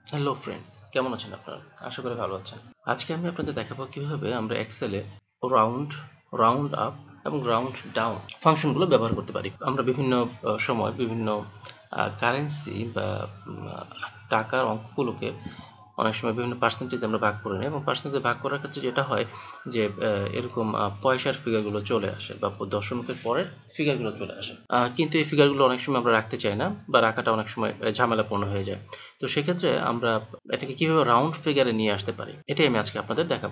Hello friends, কেমন আছেন আপনারা? আশা করি ভালো আছেন। আজকে আমি আপনাদের দেখাবো কিভাবে আমরা এক্সেলে রাউন্ড, রাউন্ড আপ এবং রাউন্ড ডাউন ফাংশনগুলো ব্যবহার করতে পারি। আমরা বিভিন্ন সময় বিভিন্ন কারেন্সি বা টাকার অঙ্কগুলোকে অনেক সময় বিভিন্ন পার্সেন্টেজ আমরা ভাগ করে নিই এবং পার্সেন্টেজ ভাগ করার ক্ষেত্রে যেটা হয় যে এরকম পয়সার ফিগারগুলো চলে আসে বা দশমিকের পরের ফিগারগুলো চলে আসে, কিন্তু এই ফিগারগুলো অনেক সময় আমরা রাখতে চাই না বা রাখাটা অনেক সময় ঝামেলাপূর্ণ হয়ে যায়। তো সেক্ষেত্রে আমরা এটাকে কিভাবে রাউন্ড ফিগারে নিয়ে আসতে পারি, এটাই আমি আজকে আপনাদের দেখাবো।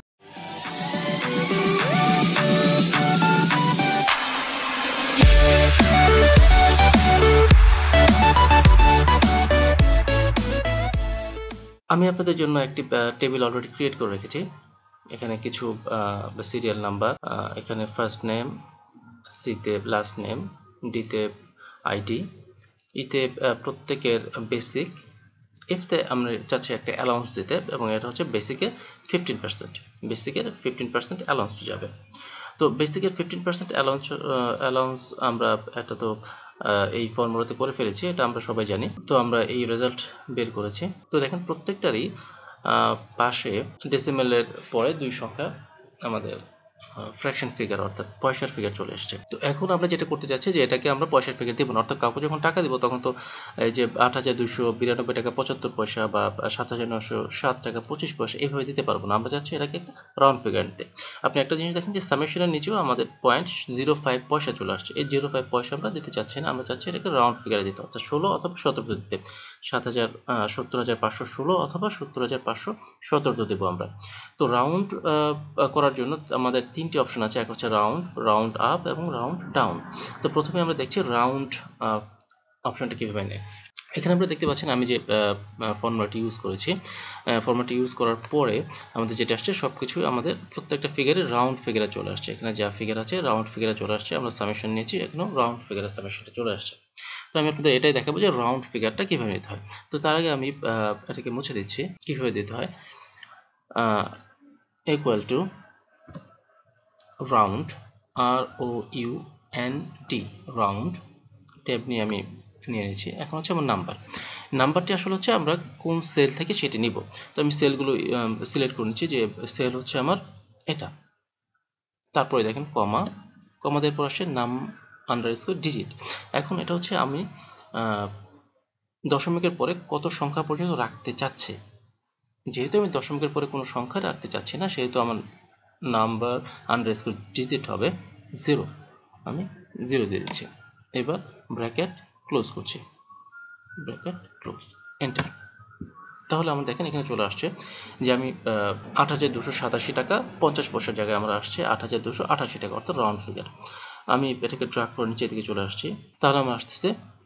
আমি আপনাদের জন্য একটি টেবিল অলরেডি ক্রিয়েট করে রেখেছি। এখানে কিছু সিরিয়াল নাম্বার, এখানে ফার্স্ট নেম, সিতে লাস্ট নেম, ডিতে আইডি, ইতে প্রত্যেকের বেসিক, ইফতে আমরা চাচ্ছি একটা অ্যালাউন্স দিতে এবং এটা হচ্ছে বেসিকের 15%, বেসিকের 15% অ্যালাউন্স যাবে। তো বেসিকের 15% অ্যালাউন্স আমরা এটা তো এই ফর্মুলাতে করে ফেলেছি, এটা আমরা সবাই জানি। তো আমরা এই রেজাল্ট বের করেছি। তো দেখেন প্রত্যেকটারই পাশে ডেসিমেলের পরে 2 সংখ্যা আমাদের ফ্র্যাকশন ফিগার অর্থাৎ পয়সার ফিগার চলে এসছে। তো এখন আমরা যেটা করতে চাচ্ছি যে এটাকে আমরা পয়সার ফিগার দিব না, অর্থাৎ কাউকে যখন টাকা দিব তখন তো এই যে ৮,২৯২ টাকা ৭৫ পয়সা বা ৭,৯০৭ টাকা ২৫ পয়সা এইভাবে দিতে পারবো না। আমরা চাচ্ছি এটাকে একটা রাউন্ড ফিগার নিতে। আপনি একটা জিনিস দেখেন যে সামেশনের নিচেও আমাদের 0.05 পয়সা চলে আসছে। এই 0.5 পয়সা আমরা দিতে চাচ্ছি না, আমরা চাচ্ছি এটাকে রাউন্ড ফিগারে দিতে, অর্থাৎ ১৬ অথবা ১৭ দিতে। ৭০,৫১৬ অথবা ৭০,৫১৭ দেবো আমরা। তো রাউন্ড করার জন্য আমাদের ৩টি অপশন আছে। এক হচ্ছে রাউন্ড, রাউন্ড আপ এবং রাউন্ড ডাউন। তো প্রথমে আমরা দেখছি রাউন্ড অপশনটা কীভাবে নেয়। এখানে আপনারা দেখতে পাচ্ছেন আমি যে ফর্মুলাটি ইউজ করেছি, ফর্মুলাটি ইউজ করার পরে আমাদের যেটা আসছে সব কিছু আমাদের প্রত্যেকটা ফিগারে রাউন্ড ফিগারে চলে আসছে। এখানে যা ফিগার আছে রাউন্ড ফিগারে চলে আসছে। আমরা সামেশন নিয়েছি, এখানেও রাউন্ড ফিগারের সামেশনটা চলে আসছে। তো আমি আপনাদের এটাই দেখাবো যে রাউন্ড ফিগারটা কীভাবে নিতে হয়। তো তার আগে আমি এটাকে মুছে দিচ্ছি। কীভাবে দিতে হয়, equal to round, ROUND, round tab নিয়ে আমি নিয়ে নিয়েছি। এখন হচ্ছে আমার নাম্বারটি আসলে হচ্ছে আমরা কোন সেল থেকে সেটি নিব। তো আমি সেলগুলো সিলেক্ট করে নিচ্ছি যে সেল হচ্ছে আমার এটা। তারপরে দেখেন কমা, কমা দেওয়ার পর আসছে নাম আন্ডারস্কোর ডিজিট। এখন এটা হচ্ছে আমি দশমিকের পরে কত সংখ্যা পর্যন্ত রাখতে চাচ্ছি। যেহেতু আমি দশমিকের পরে কোনো সংখ্যা রাখতে চাচ্ছি না, সেহেতু আমার নাম্বার আন্ডারস্কোর ডিজিট হবে 0। আমি 0 দিয়ে দিচ্ছি। এবার ব্র্যাকেট ক্লোজ করছি, ব্র্যাকেট ক্লোজ, এন্টার। তাহলে আমরা দেখেন এখানে চলে আসছে যে আমি ৮,২৮৭ টাকা ৫০ পয়সার জায়গায় আমরা আসছে ৮,২৮৮ টাকা, অর্থাৎ রাউন্ড ফিগার। আমি এটাকে ড্রাগ করে নিচে দিকে চলে আসছি। তাহলে আমার আসতেছে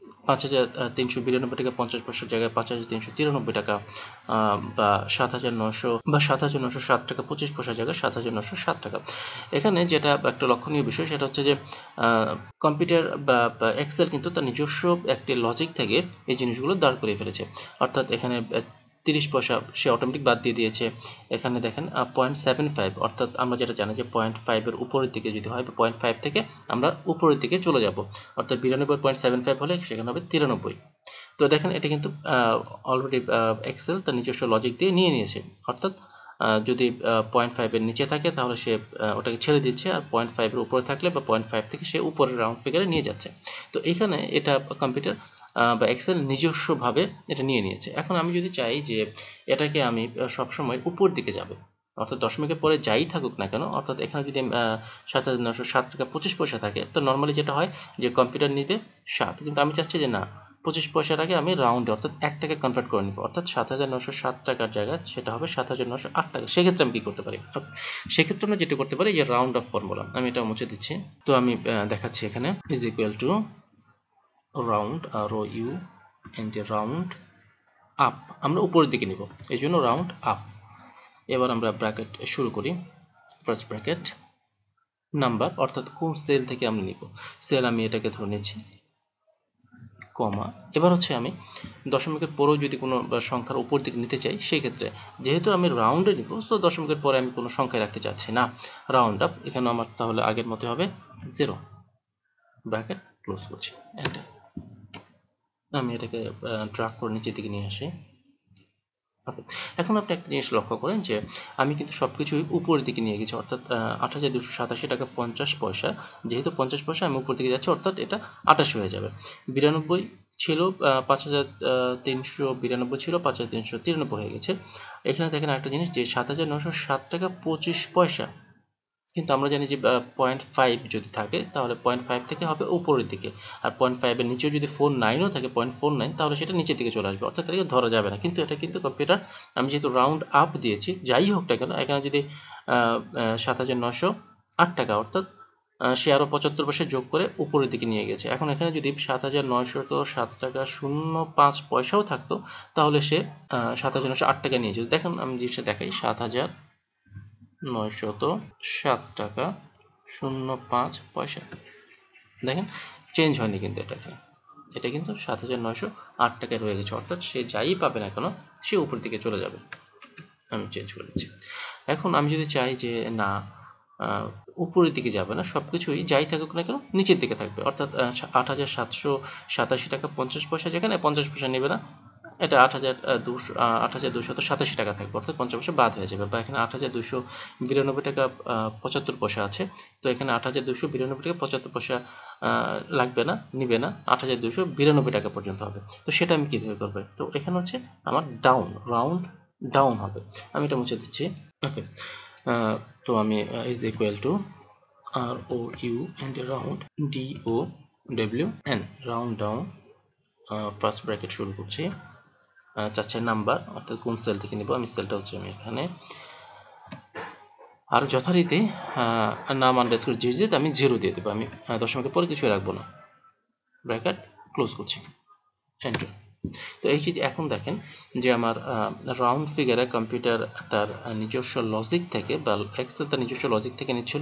৫,৩৯২ টাকা ৫০ পয়সার জায়গায় ৫,৩৯৩ টাকা, বা ৭,৯০০ বা ৭,৯০৭ টাকা ২৫ পয়সার জায়গায় ৭,৯০৭ টাকা। এখানে যেটা একটা লক্ষণীয় বিষয় সেটা হচ্ছে যে কম্পিউটার বা এক্সেল কিন্তু তার নিজস্ব একটি লজিক থেকে এই জিনিসগুলো দাঁড় করিয়ে ফেলেছে। অর্থাৎ এখানে ৩০ পয়সা সে অটোমেটিক বাদ দিয়ে দিয়েছে। এখানে দেখেন 0.75, অর্থাৎ আমরা যেটা জানি যে 0.5 এর উপরের দিকে যদি হয় বা 0.5 থেকে আমরা উপরের দিকে চলে যাব, অর্থাৎ 92.75 হলে সেখানে হবে 93। তো দেখেন এটা কিন্তু অলরেডি এক্সেল তার নিজস্ব লজিক দিয়ে নিয়ে নিয়েছে। অর্থাৎ যদি 0.5 এর নিচে থাকে তাহলে সে ওটাকে ছেড়ে দিচ্ছে, আর 0.5 এর উপরে থাকলে বা 0.5 থেকে সে উপরের রাউন্ড ফিগারে নিয়ে যাচ্ছে। তো এখানে এটা কম্পিউটার বা এক্সেল নিজস্বভাবে এটা নিয়ে নিয়েছে। এখন আমি যদি চাই যে এটাকে আমি সবসময় উপর দিকে যাবে, অর্থাৎ দশমিকের পরে যাই থাকুক না কেন, অর্থাৎ এখানে যদি ৭,৯০৭ টাকা ২৫ পয়সা থাকে, তো নর্মালি যেটা হয় যে কম্পিউটার নিবে ৭, কিন্তু আমি চাচ্ছি যে না, ২৫ পয়সার আগে আমি রাউন্ডে অর্থাৎ ১ টাকা কনভার্ট করে নিব, অর্থাৎ ৭,৯০৭ টাকার জায়গায় সেটা হবে ৭,৯০৮ টাকা। সেক্ষেত্রে আমি কি করতে পারি, সেক্ষেত্রে আমরা যেটা করতে পারি যে রাউন্ড অফ ফর্মুলা, আমি এটা মুছে দিচ্ছি। তো আমি দেখাচ্ছি এখানে is equal to round, ROUND, round up, আমরা উপরের দিকে নিব, এই জন্য রাউন্ড আপ। এবার আমরা ব্র্যাকেট শুরু করি। ফার্স্ট ব্র্যাকেট নাম্বার, অর্থাৎ কোন সেল থেকে আমরা নিব, সেল আমি এটাকে ধরে নিচ্ছি, কমা। এবার হচ্ছে আমি দশমিকের পরেও যদি কোনো সংখ্যার উপর দিকে নিতে চাই, সেই ক্ষেত্রে যেহেতু আমি রাউন্ডে নিব, তো দশমিকের পরে আমি কোনো সংখ্যায় রাখতে চাচ্ছি না, রাউন্ড আপ। এখানে আমার তাহলে আগের মতো হবে 0, ব্র্যাকেট ক্লোজ করছি, এন্টার। আমি এটাকে ড্রাগ করে নিচের দিকে নিয়ে আসি। ওকে, এখন আপনি একটা জিনিস লক্ষ্য করেন যে আমি কিন্তু সবকিছুই উপরের দিকে নিয়ে গেছি, অর্থাৎ ৮,২৮৭ টাকা ৫০ পয়সা, যেহেতু ৫০ পয়সা আমি উপর দিকে যাচ্ছি, অর্থাৎ এটা ৮৮ হয়ে যাবে। ৯২ ছিল, ৫,৩৯২ ছিল, ৫,৩৯৩ হয়ে গেছে। এখানে দেখেন একটা জিনিস যে ৭,৯০৭ টাকা ২৫ পয়সা, কিন্তু আমরা জানি যে 0.5 যদি থাকে তাহলে 0.5 থেকে হবে উপরের দিকে, আর 0.5 এর নিচেও যদি 49ও থাকে 0.49, তাহলে সেটা নিচের দিকে চলে আসবে, অর্থাৎ এটাকে ধরা যাবে না। কিন্তু এটা কিন্তু কম্পিউটার, আমি যেহেতু রাউন্ড আপ দিয়েছি, যাই হোক না কেন, এখানে যদি ৭,৯০৮ টাকা, অর্থাৎ সে আরও ৭৫ পয়সা যোগ করে উপরের দিকে নিয়ে গেছে। এখন এখানে যদি ৭,৯০৭ টাকা ০৫ পয়সাও থাকতো, তাহলে সে ৭,৯০৮ টাকা নিয়েছে। দেখুন আমি জিনিসটা দেখাই, ৭,৯০৭ টাকা ০৫ পয়সা, দেখেন চেঞ্জ হয়নি কিন্তু এটা কিন্তু ৭,৯০৮ টাকায় রয়ে গেছে, অর্থাৎ সে যাই পাবে না কেন সে উপর দিকে চলে যাবে। আমি চেঞ্জ করে দিচ্ছি। এখন আমি যদি চাই যে না, উপরের দিকে যাবে না, সবকিছুই যাই থাকুক না কেন নিচের দিকে থাকবে, অর্থাৎ ৮,৭৮৭ টাকা ৫০ পয়সা, যেখানে ৫০ পয়সা নেবে না, এটা ৮,২৮৭ টাকা থাকবে, অর্থাৎ ৫০ পয়সা বাদ হয়ে যাবে। বা এখানে ৮,২৯২ টাকা ৭৫ পয়সা আছে, তো এখানে ৮,২৯২ টাকা ৭৫ পয়সা লাগবে না, নিবে না, ৮,২৯২ টাকা পর্যন্ত হবে। তো সেটা আমি কীভাবে করবো? তো এখানে হচ্ছে আমার ডাউন, রাউন্ড ডাউন হবে। আমি এটা মুছে দিচ্ছি। ওকে, তো আমি is equal to R O U and round D O W N, round down, first bracket শুরু করছি, চাচ্ছে নাম্বার, অর্থাৎ কোন সেল থেকে নিব, আমি সেলটা হচ্ছে আমি এখানে, আর যথারীতি নাম আন্ডারস্কোর জিজিত আমি 0 দিয়ে দেবো, আমি দশমিকের পরে কিছুই রাখবো না, ব্র্যাকেট ক্লোজ করছি, এন্টার। তো এই যে এখন দেখেন যে আমার রাউন্ড ফিগারে কম্পিউটার তার নিজস্ব লজিক থেকে, বা এক্সেল তার নিজস্ব লজিক থেকে নিচ্ছিল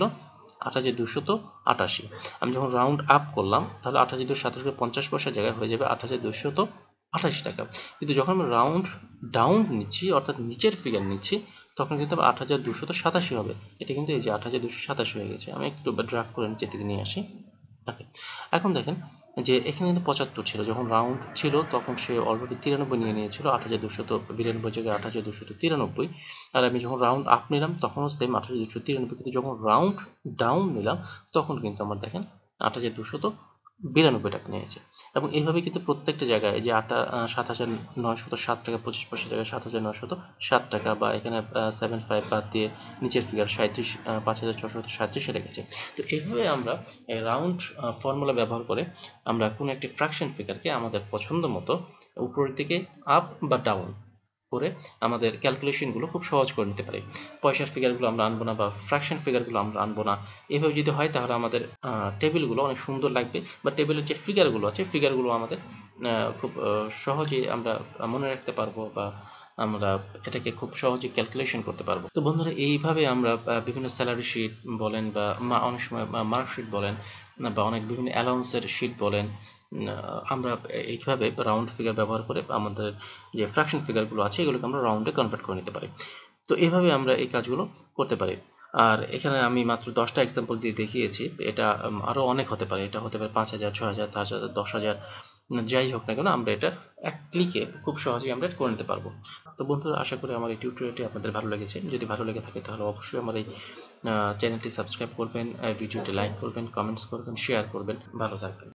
৮,২৮৮। আমি যখন রাউন্ড আপ করলাম তাহলে ৮,২৮৭.৫০ পয়সার জায়গায় হয়ে যাবে ৮,২৮৮ টাকা। কিন্তু যখন আমি রাউন্ড ডাউন নিচ্ছি, অর্থাৎ নিচের ফিগার নিচ্ছি, তখন কিন্তু ৮,২৮৭ হবে। এটা কিন্তু এই যে ৮,২৮৭ হয়ে গেছে। আমি একটু ড্রাগ করে নিচের দিকে নিয়ে আসি। ওকে, এখন দেখেন যে এখানে কিন্তু ৭৫ ছিল, যখন রাউন্ড ছিল তখন সে অলরেডি 93 নিয়ে নিয়েছিল, ৮,২৯২ জায়গায় ৮,২৯৩। আর আমি যখন রাউন্ড আপ নিলাম তখনও সেম ৮,২৯৩, কিন্তু যখন রাউন্ড ডাউন নিলাম তখন কিন্তু আমার দেখেন ৮,২৯২ টাকা নিয়েছে। এবং এইভাবে কিন্তু প্রত্যেকটা জায়গায় যে ৭,৯০৭ টাকা ২৫ পয়সার জায়গায় ৭,৯০৭ টাকা, বা এখানে 75 বাদ দিয়ে নিচের ফিগার ৫,৬৩৭ রেখেছে। তো এইভাবে আমরা রাউন্ড ফর্মুলা ব্যবহার করে আমরা কোনো একটি ফ্র্যাকশন ফিগারকে আমাদের পছন্দ মতো উপরের দিকে আপ বা ডাউন করে আমাদের ক্যালকুলেশনগুলো খুব সহজ করে নিতে পারি। পয়সার ফিগারগুলো আমরা আনবো না, বা ফ্র্যাকশন ফিগারগুলো আমরা আনবো না। এভাবে যদি হয় তাহলে আমাদের টেবিলগুলো অনেক সুন্দর লাগবে, বা টেবিলের যে ফিগারগুলো আছে ফিগারগুলো আমাদের খুব সহজেই আমরা মনে রাখতে পারবো, বা আমরা এটাকে খুব সহজেই ক্যালকুলেশন করতে পারবো। তো বন্ধুরা, এইভাবে আমরা বিভিন্ন স্যালারি শিট বলেন, বা অনেক সময় মার্কশিট বলেন, বা অনেক বিভিন্ন অ্যালাউন্সের শিট বলেন, আমরা এইভাবে রাউন্ড ফিগার ব্যবহার করে আমাদের যে ফ্র্যাকশন ফিগারগুলো আছে এগুলোকে আমরা রাউন্ডে কনভার্ট করে নিতে পারি। তো এইভাবে আমরা এই কাজগুলো করতে পারি। আর এখানে আমি মাত্র 10টা এক্সাম্পল দিয়ে দেখিয়েছি, এটা আরও অনেক হতে পারে, এটা হতে পারে ৫,০০০, ৬,০০০, ৫,০০০, ১০,০০০, যাই হোক না কেন আমরা এটা এক ক্লিকে খুব সহজেই আমরা করে নিতে পারবো। তো বন্ধুরা, আশা করি আমার এই টিউটোরিয়ালটি আপনাদের ভালো লেগেছে। যদি ভালো লেগে থাকে তাহলে অবশ্যই আমার এই চ্যানেলটি সাবস্ক্রাইব করবেন, ভিডিওটি লাইক করবেন, কমেন্টস করবেন, শেয়ার করবেন। ভালো থাকবেন।